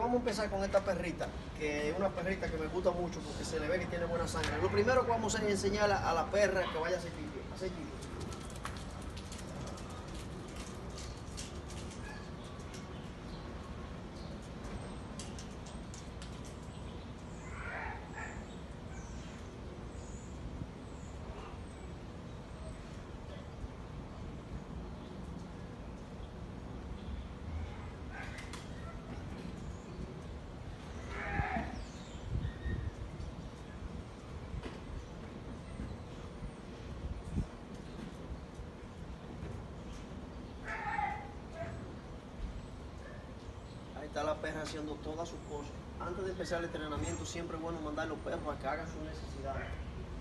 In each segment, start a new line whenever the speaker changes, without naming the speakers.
vamos a empezar con esta perrita, que es una perrita que me gusta mucho porque se le ve que tiene buena sangre. Lo primero que vamos a enseñar a la perra que vaya a hacer pipí. Está la perra haciendo todas sus cosas. Antes de empezar el entrenamiento siempre es bueno mandar a los perros a que hagan sus necesidades.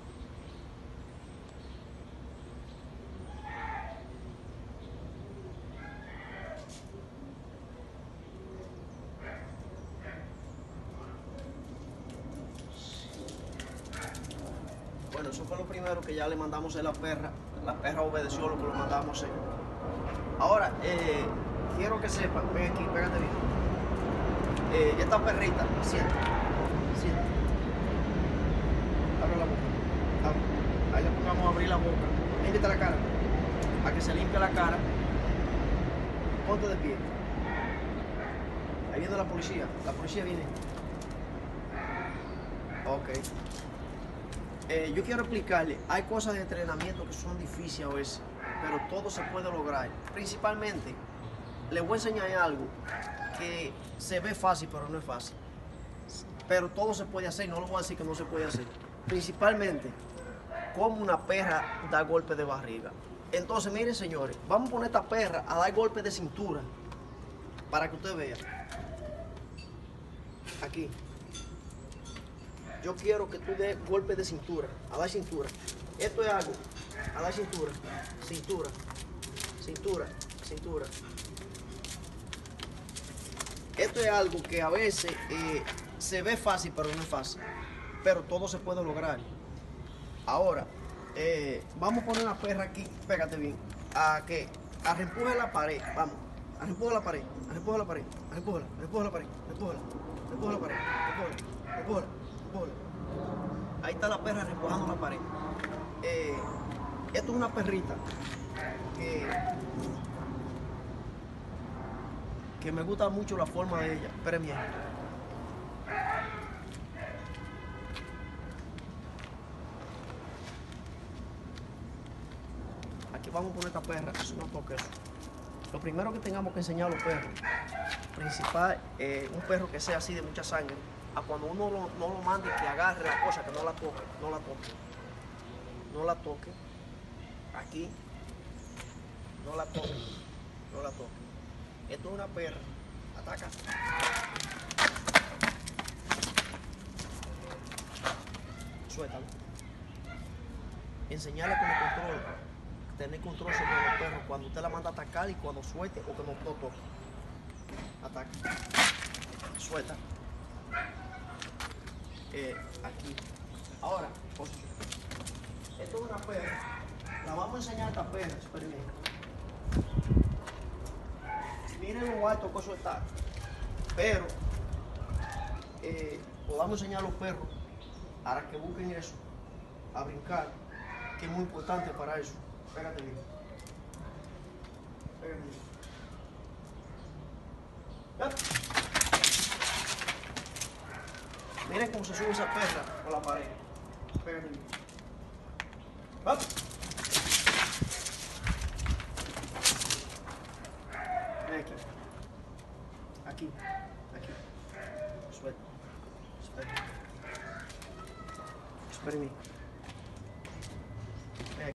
Bueno, eso fue lo primero que ya le mandamos a la perra. La perra obedeció lo que lo mandamos a hacer. Ahora, quiero que sepan, ven aquí, pégate bien. Esta perrita, siente. Abre la boca. Abre. Ahí le vamos a abrir la boca. Límpiate la cara. A que se limpie la cara. Ponte de pie. Ahí viene la policía. La policía viene. Ok. Yo quiero explicarle, hay cosas de entrenamiento que son difíciles a veces, pero todo se puede lograr. Principalmente, les voy a enseñar algo que se ve fácil, pero no es fácil. Pero todo se puede hacer, no lo voy a decir que no se puede hacer. Principalmente, como una perra da golpe de barriga. Entonces, miren señores, vamos a poner esta perra a dar golpe de cintura, para que ustedes vean. Aquí. Yo quiero que tú des golpe de cintura, a dar cintura. Esto es algo, a dar cintura, cintura. Esto es algo que a veces se ve fácil, pero no es fácil. Pero todo se puede lograr. Ahora, vamos a poner una perra aquí, pégate bien, a que arrempuje la pared, vamos. Arrempuja la pared, empújala, ahí está la perra empujando la pared. Esto es una perrita que me gusta mucho la forma de ella. Esperen bien. Aquí vamos a poner esta perra, eso no toque eso. Lo primero que tengamos que enseñar a los perros, principal, un perro que sea así de mucha sangre, a cuando uno no lo mande que agarre la cosa, que no la toque. Aquí, no la toque. Esto es una perra, ataca. Suéltalo. Enseñarle con el control. Tener control sobre los perros cuando usted la manda a atacar y cuando suelte o que no toque. Ataca. Suelta. Aquí. Ahora, esto es una perra. La vamos a enseñar a esta perra. Experimenta. Miren lo alto que eso está. Pero, lo vamos a enseñar a los perros para que busquen eso, a brincar, que es muy importante para eso. Pégate bien. ¿Ya? Miren cómo se sube esa perra por la pared. Pégate bien. ¿Ya? Ven aquí. Aquí. Suelta. Espera. Espera en mí.